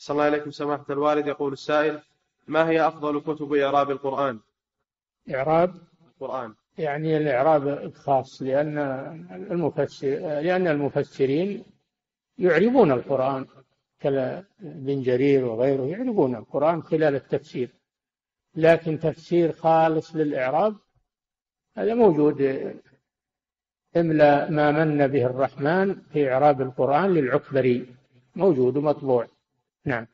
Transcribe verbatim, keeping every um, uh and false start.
صلى الله عليكم سماحة الوالد. يقول السائل: ما هي أفضل كتب إعراب القرآن؟ إعراب القرآن يعني الإعراب الخاص، لأن المفسر لأن المفسرين يعربون القرآن، كابن جرير وغيره يعربون القرآن خلال التفسير، لكن تفسير خالص للإعراب هذا موجود. إملا ما من به الرحمن في إعراب القرآن للعكبري، موجود ومطبوع. نعم.